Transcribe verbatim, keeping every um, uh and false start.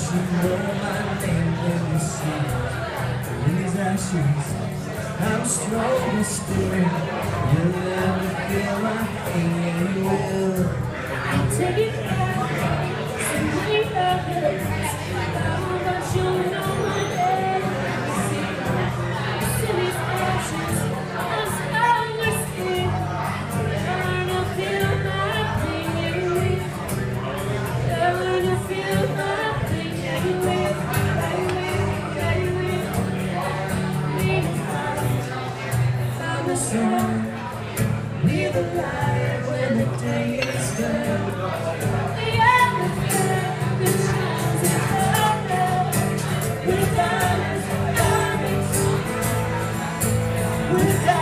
you know my name when you see these ashes. I'm strong still. You'll never feel my pain, you will. I'll take it back, simply others. How much you know my name? In these ashes, I'm stronger still. Learn to feel my pain, you will. Learn to feel my pain, you will. Be the light when the day is done. The atmosphere that shines in our love. With diamonds, diamonds, with diamonds.